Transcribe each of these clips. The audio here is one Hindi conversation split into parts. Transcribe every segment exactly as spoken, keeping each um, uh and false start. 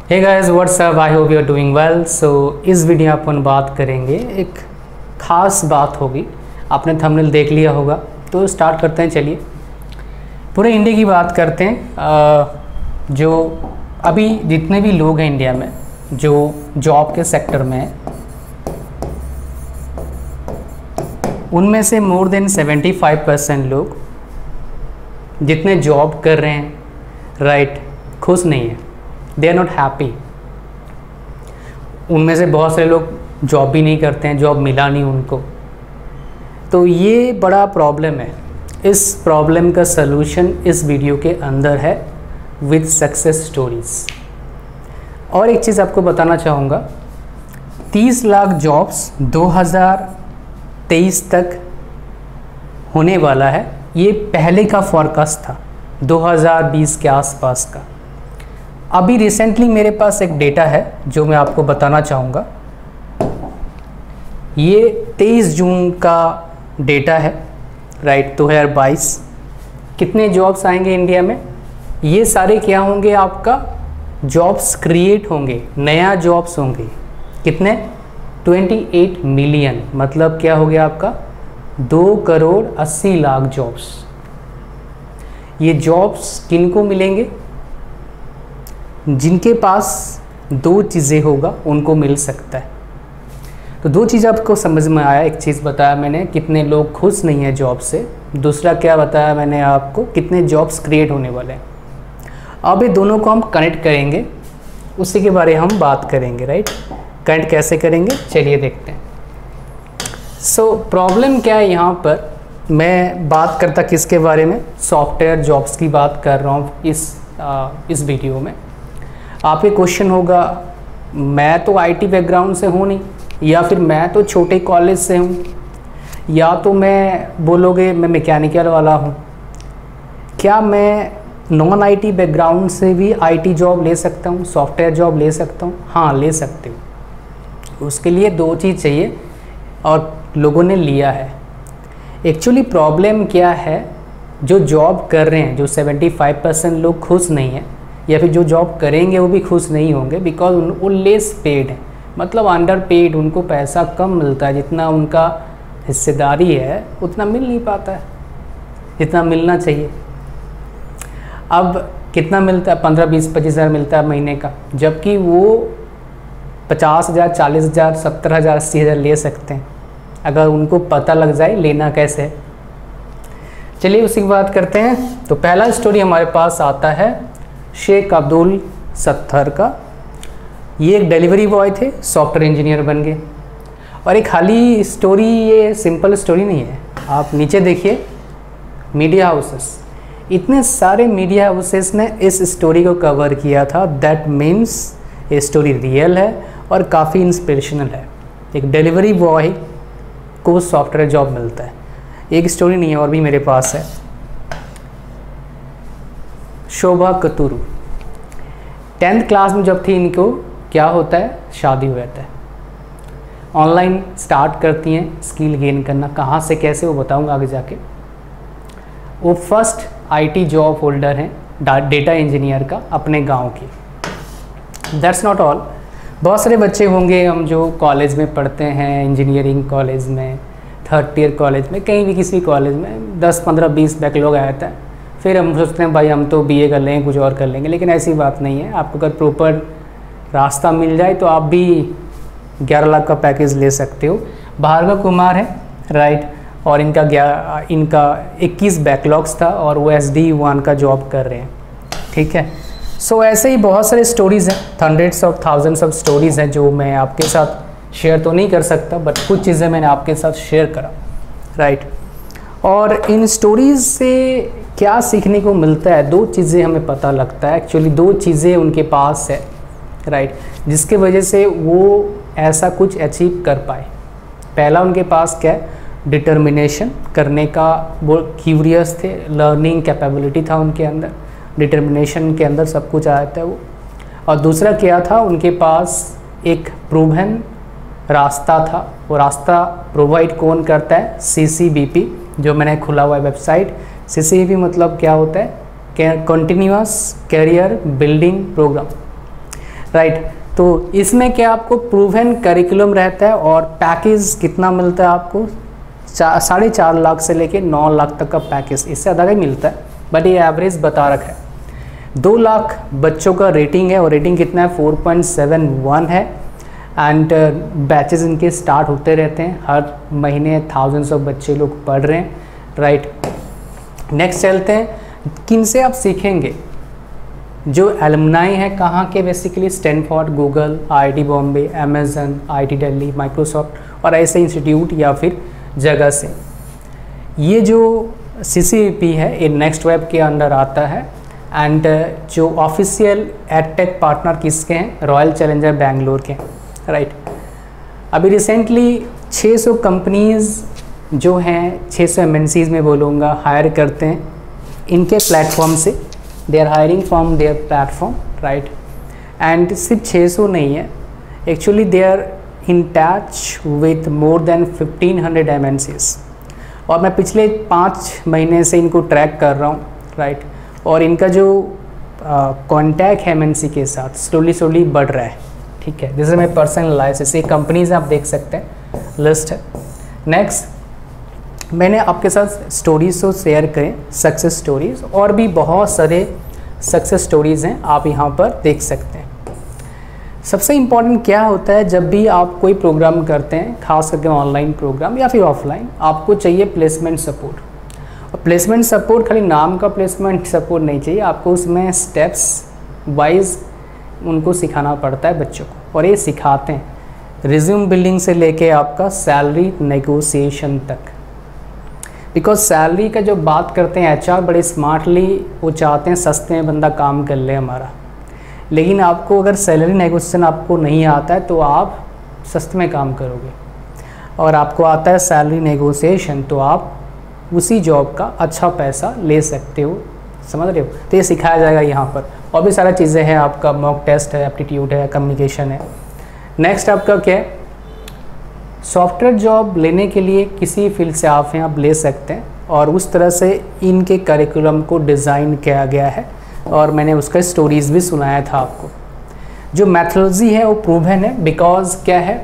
Hey guys what's up, I hope you are doing well. So इस वीडियो में अपन बात करेंगे, एक ख़ास बात होगी। आपने थंबनेल देख लिया होगा, तो स्टार्ट करते हैं। चलिए पूरे इंडिया की बात करते हैं। जो अभी जितने भी लोग हैं इंडिया में जो जॉब के सेक्टर में हैं, उनमें से more than seventy five percent लोग जितने जॉब कर रहे हैं, राइट, खुश नहीं है। They are not happy. उनमें से बहुत सारे लोग जॉब भी नहीं करते हैं, जॉब मिला नहीं उनको। तो ये बड़ा प्रॉब्लम है। इस प्रॉब्लम का सलूशन इस वीडियो के अंदर है विद सक्सेस स्टोरीज। और एक चीज़ आपको बताना चाहूँगा, तीस लाख जॉब्स दो हज़ार तेईस तक होने वाला है। ये पहले का फोरकास्ट था दो हज़ार बीस के आसपास का। अभी रिसेंटली मेरे पास एक डेटा है जो मैं आपको बताना चाहूँगा। ये तेईस जून का डेटा है, राइट, दो हज़ार बाईस। कितने जॉब्स आएंगे इंडिया में? ये सारे क्या होंगे? आपका जॉब्स क्रिएट होंगे, नया जॉब्स होंगे। कितने? अट्ठाईस मिलियन। मतलब क्या हो गया आपका? दो करोड़ अस्सी लाख जॉब्स। ये जॉब्स किनको मिलेंगे? जिनके पास दो चीज़ें होगा उनको मिल सकता है। तो दो चीज़ आपको समझ में आया। एक चीज़ बताया मैंने, कितने लोग खुश नहीं हैं जॉब से। दूसरा क्या बताया मैंने आपको, कितने जॉब्स क्रिएट होने वाले हैं। अब ये दोनों को हम कनेक्ट करेंगे, उसी के बारे में हम बात करेंगे, राइट। कनेक्ट कैसे करेंगे, चलिए देखते हैं। सो प्रॉब्लम क्या है यहाँ पर? मैं बात करता किसके बारे में? सॉफ्टवेयर जॉब्स की बात कर रहा हूँ इस आ, इस वीडियो में। आपके क्वेश्चन होगा, मैं तो आईटी बैकग्राउंड से हूँ नहीं, या फिर मैं तो छोटे कॉलेज से हूँ, या तो मैं बोलोगे मैं मैकेनिकल वाला हूँ। क्या मैं नॉन आईटी बैकग्राउंड से भी आईटी जॉब ले सकता हूँ, सॉफ्टवेयर जॉब ले सकता हूँ? हाँ, ले सकते हो। उसके लिए दो चीज़ चाहिए और लोगों ने लिया है। एक्चुअली प्रॉब्लम क्या है, जो जॉब कर रहे हैं, जो पचहत्तर परसेंट लोग खुश नहीं हैं, या फिर जो जॉब करेंगे वो भी खुश नहीं होंगे, बिकॉज वो लेस पेड है, मतलब अंडर पेड। उनको पैसा कम मिलता है, जितना उनका हिस्सेदारी है उतना मिल नहीं पाता है जितना मिलना चाहिए। अब कितना मिलता है? पंद्रह बीस पच्चीस हज़ार मिलता है महीने का, जबकि वो पचास हज़ार चालीस हज़ार सत्तर हज़ार अस्सी हज़ार ले सकते हैं, अगर उनको पता लग जाए लेना कैसे है। चलिए उसी की बात करते हैं। तो पहला स्टोरी हमारे पास आता है शेख अब्दुल सत्तर का। ये एक डिलीवरी बॉय थे, सॉफ्टवेयर इंजीनियर बन गए। और एक खाली स्टोरी, ये सिंपल स्टोरी नहीं है। आप नीचे देखिए, मीडिया हाउसेस, इतने सारे मीडिया हाउसेस ने इस स्टोरी को कवर किया था। दैट मीन्स ये स्टोरी रियल है और काफ़ी इंस्पिरेशनल है। एक डिलीवरी बॉय को सॉफ्टवेयर जॉब मिलता है। एक स्टोरी नहीं है, और भी मेरे पास है। शोभा कतुरू टेंथ क्लास में जब थी, इनको क्या होता है, शादी हो जाता है। ऑनलाइन स्टार्ट करती हैं स्किल गेन करना। कहाँ से कैसे वो बताऊंगा आगे जाके। वो फर्स्ट आईटी जॉब होल्डर हैं, डेटा इंजीनियर का, अपने गांव की। That's not all. बहुत सारे बच्चे होंगे हम जो कॉलेज में पढ़ते हैं, इंजीनियरिंग कॉलेज में, थर्ड ईयर कॉलेज में, कहीं भी किसी कॉलेज में दस पंद्रह बीस बैकलॉग आ जाता है। फिर हम सोचते हैं भाई हम तो बीए कर लेंगे, कुछ और कर लेंगे, लेकिन ऐसी बात नहीं है। आपको अगर प्रॉपर रास्ता मिल जाए तो आप भी ग्यारह लाख का पैकेज ले सकते हो। भार्गव कुमार है, राइट, और इनका ग्यारह इनका इक्कीस बैकलॉग्स था और वो एस डी वन का जॉब कर रहे हैं, ठीक है। सो so, ऐसे ही बहुत सारे स्टोरीज़ हैं, hundreds of thousands of stories हैं जो मैं आपके साथ शेयर तो नहीं कर सकता, बट कुछ चीज़ें मैंने आपके साथ शेयर करा, राइट। और इन स्टोरीज़ से क्या सीखने को मिलता है? दो चीज़ें हमें पता लगता है। एक्चुअली दो चीज़ें उनके पास है, राइट, जिसके वजह से वो ऐसा कुछ अचीव कर पाए। पहला उनके पास क्या है? डिटर्मिनेशन करने का, वो क्यूरियस थे, लर्निंग कैपेबिलिटी था उनके अंदर, डिटर्मिनेशन के अंदर सब कुछ आ जाता है वो। और दूसरा क्या था? उनके पास एक प्रूवन रास्ता था। वो रास्ता प्रोवाइड कौन करता है? सी सी बी पी, जो मैंने खुला हुआ है website. C C B P मतलब क्या होता है? Continuous career building program, right. तो इसमें क्या आपको प्रूवन करिकुलम रहता है और पैकेज कितना मिलता है आपको, साढ़े चार लाख से लेके नौ लाख तक का पैकेज, इससे ज़्यादा ही मिलता है, बट ये एवरेज बता रखा है। दो लाख बच्चों का रेटिंग है और रेटिंग कितना है, फोर पॉइंट सेवन वन है। एंड बैचेस इनके स्टार्ट होते रहते हैं, हर महीने थाउजेंड्स ऑफ बच्चे लोग पढ़ रहे हैं, राइट। नेक्स्ट चलते हैं, किन से आप सीखेंगे। जो एलुमनाई है कहाँ के, basically Stanford, Google, IIT Bombay, Amazon, IIT Delhi, Microsoft और ऐसे इंस्टीट्यूट या फिर जगह से। ये जो सीसीईपी है ये नेक्स्ट वेब के अंडर आता है। एंड जो ऑफिशियल एडटेक पार्टनर किसके हैं, रॉयल चैलेंजर बैंगलोर के, राइट। अभी रिसेंटली छह सौ कंपनीज़ जो हैं, छह सौ एमएनसीज़ में बोलूँगा, हायर करते हैं इनके प्लेटफॉर्म से। They are hiring from their platform, right. And सिर्फ छह सौ नहीं है, actually they are in touch with more than fifteen hundred MNCs. और मैं पिछले पाँच महीने से इनको ट्रैक कर रहा हूँ, राइट। और इनका जो कॉन्टैक्ट है एमएनसी के साथ स्लोली स्लोली बढ़ रहा है, ठीक है। This is my personal analysis. ये कंपनीज आप देख सकते हैं, लिस्ट है। नेक्स्ट मैंने आपके साथ स्टोरीज तो शेयर करें, सक्सेस स्टोरीज, और भी बहुत सारे सक्सेस स्टोरीज़ हैं, आप यहाँ पर देख सकते हैं। सबसे इम्पॉर्टेंट क्या होता है, जब भी आप कोई प्रोग्राम करते हैं, खास करके ऑनलाइन प्रोग्राम या फिर ऑफलाइन, आपको चाहिए प्लेसमेंट सपोर्ट। और प्लेसमेंट सपोर्ट खाली नाम का प्लेसमेंट सपोर्ट नहीं चाहिए, आपको उसमें स्टेप्स वाइज उनको सिखाना पड़ता है बच्चों को, और ये सिखाते हैं रिज्यूम बिल्डिंग से लेके आपका सैलरी नेगोशिएशन तक। बिकॉज सैलरी का जो बात करते हैं एचआर बड़े स्मार्टली वो चाहते हैं सस्ते में बंदा काम कर ले हमारा, लेकिन आपको अगर सैलरी नेगोशिएशन आपको नहीं आता है तो आप सस्ते में काम करोगे, और आपको आता है सैलरी नेगोशिएशन तो आप उसी जॉब का अच्छा पैसा ले सकते हो, समझ रहे हो। तो ये सिखाया जाएगा यहाँ पर, और भी सारा चीज़ें हैं, आपका मॉक टेस्ट है, एप्टीट्यूड है, कम्युनिकेशन है। नेक्स्ट आपका क्या है, सॉफ्टवेयर जॉब लेने के लिए किसी फील्ड से आप हैं आप ले सकते हैं, और उस तरह से इनके करिकुलम को डिज़ाइन किया गया है, और मैंने उसका स्टोरीज़ भी सुनाया था आपको। जो मैथोलॉजी है वो प्रूवन है, बिकॉज क्या है,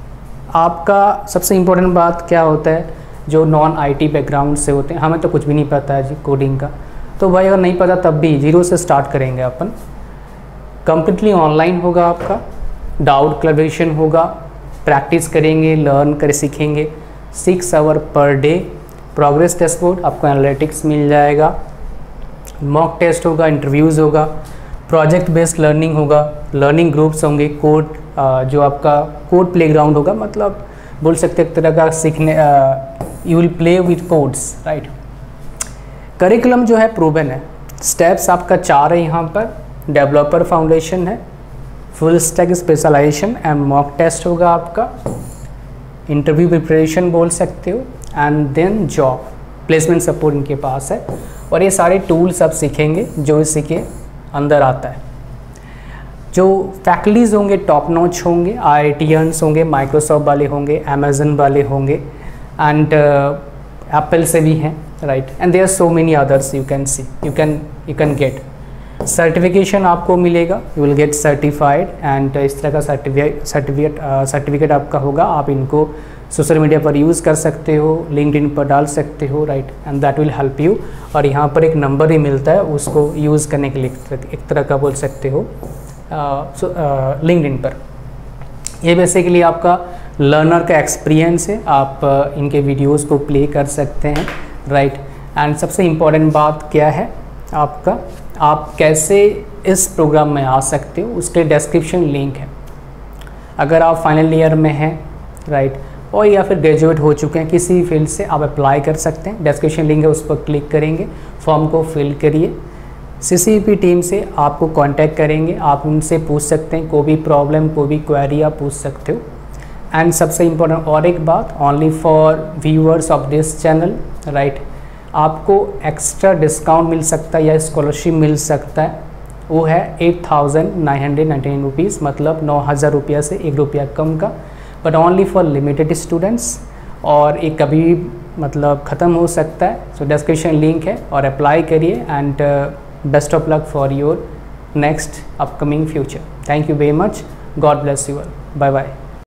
आपका सबसे इम्पोर्टेंट बात क्या होता है, जो नॉन आईटी बैकग्राउंड से होते हैं, हमें तो कुछ भी नहीं पता है जी कोडिंग का, तो भाई अगर नहीं पता तब भी जीरो से स्टार्ट करेंगे अपन। कम्प्लीटली ऑनलाइन होगा, आपका डाउट क्लैरिफिकेशन होगा, प्रैक्टिस करेंगे, लर्न कर सीखेंगे, six hour per day, progress dashboard, आपको एनालिटिक्स मिल जाएगा, मॉक टेस्ट होगा, इंटरव्यूज़ होगा, प्रोजेक्ट बेस्ड लर्निंग होगा, लर्निंग ग्रुप्स होंगे, कोड जो आपका कोड प्लेग्राउंड होगा, मतलब बोल सकते एक तरह का सीखने, you will play with codes, right. Curriculum जो है प्रूवन है, स्टेप्स आपका चार है यहाँ पर, डेवलपर फाउंडेशन है, full stack specialisation and mock test होगा आपका, इंटरव्यू प्रिपरेशन बोल सकते हो, and then job placement support इनके पास है। और ये सारे टूल्स आप सीखेंगे जो इसी के अंदर आता है। जो फैकल्टीज़ होंगे टॉप नॉच होंगे, आईआईटीएंस होंगे, माइक्रोसॉफ्ट वाले होंगे, अमेजन वाले होंगे, एंड एप्पल से भी हैं, right. And there are so many others you can see, you can you can get certification आपको मिलेगा, you will get certified, and इस तरह का सर्टिफिकेट सर्टिफिकेट सर्टिफिकेट आपका होगा। आप इनको सोशल मीडिया पर यूज़ कर सकते हो, लिंक्डइन पर डाल सकते हो, right, and that will help you. और यहाँ पर एक नंबर ही मिलता है, उसको यूज़ करने के लिए एक तरह का बोल सकते हो लिंक्डइन पर। ये बेसिकली आपका लर्नर का एक्सपीरियंस है, आप uh, इनके वीडियोस को प्ले कर सकते हैं, राइट। एंड सबसे इम्पॉर्टेंट बात क्या है आपका, आप कैसे इस प्रोग्राम में आ सकते हो, उसके डिस्क्रिप्शन लिंक है। अगर आप फाइनल ईयर में हैं, राइट, और या फिर ग्रेजुएट हो चुके हैं किसी फील्ड से, आप अप्लाई कर सकते हैं। डिस्क्रिप्शन लिंक है, उस पर क्लिक करेंगे, फॉर्म को फिल करिए, सीसीईपी टीम से आपको कांटेक्ट करेंगे, आप उनसे पूछ सकते हैं, कोई भी प्रॉब्लम कोई भी क्वेरी आप पूछ सकते हो। एंड सबसे इम्पोर्टेंट और एक बात, only for viewers of this channel, right, आपको एक्स्ट्रा डिस्काउंट मिल सकता है या स्कॉलरशिप मिल सकता है, वो है eight thousand nine hundred ninety nine rupees, मतलब नौ हज़ार रुपया से एक रुपया कम का, but only for limited students, और ये कभी भी मतलब ख़त्म हो सकता है। सो डिस्क्रिप्शन लिंक है और अप्लाई करिए, and best of luck for your next upcoming future. Thank you very much. God bless you all. Bye bye.